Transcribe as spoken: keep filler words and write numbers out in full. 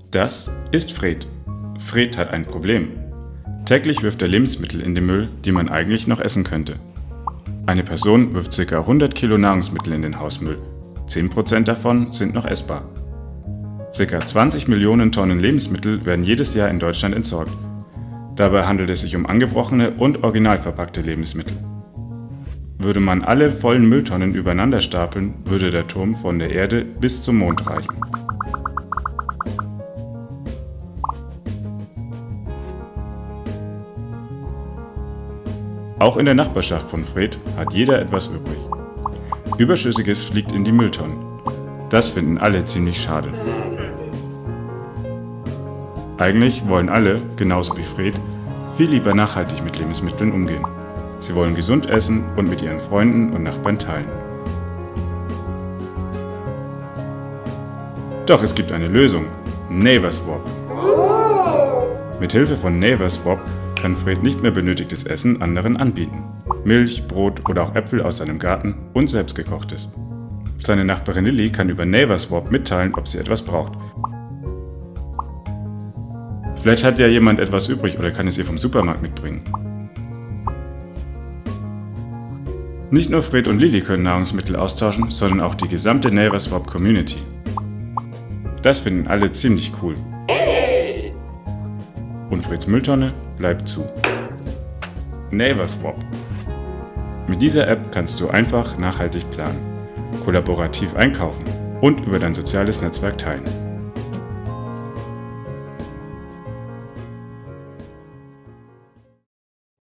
Das ist Fred. Fred hat ein Problem. Täglich wirft er Lebensmittel in den Müll, die man eigentlich noch essen könnte. Eine Person wirft ca. hundert Kilo Nahrungsmittel in den Hausmüll. zehn Prozent davon sind noch essbar. Ca. zwanzig Millionen Tonnen Lebensmittel werden jedes Jahr in Deutschland entsorgt. Dabei handelt es sich um angebrochene und original verpackte Lebensmittel. Würde man alle vollen Mülltonnen übereinander stapeln, würde der Turm von der Erde bis zum Mond reichen. Auch in der Nachbarschaft von Fred hat jeder etwas übrig. Überschüssiges fliegt in die Mülltonnen. Das finden alle ziemlich schade. Eigentlich wollen alle, genauso wie Fred, viel lieber nachhaltig mit Lebensmitteln umgehen. Sie wollen gesund essen und mit ihren Freunden und Nachbarn teilen. Doch es gibt eine Lösung: NeighborSwap. Mithilfe von NeighborSwap kann Fred nicht mehr benötigtes Essen anderen anbieten. Milch, Brot oder auch Äpfel aus seinem Garten und selbstgekochtes. Seine Nachbarin Lilly kann über NeighborSwap mitteilen, ob sie etwas braucht. Vielleicht hat ja jemand etwas übrig oder kann es ihr vom Supermarkt mitbringen. Nicht nur Fred und Lilly können Nahrungsmittel austauschen, sondern auch die gesamte NeighborSwap-Community. Das finden alle ziemlich cool. Und Freds Mülltonne bleibt zu. NeighborSwap. Mit dieser App kannst du einfach nachhaltig planen, kollaborativ einkaufen und über dein soziales Netzwerk teilen.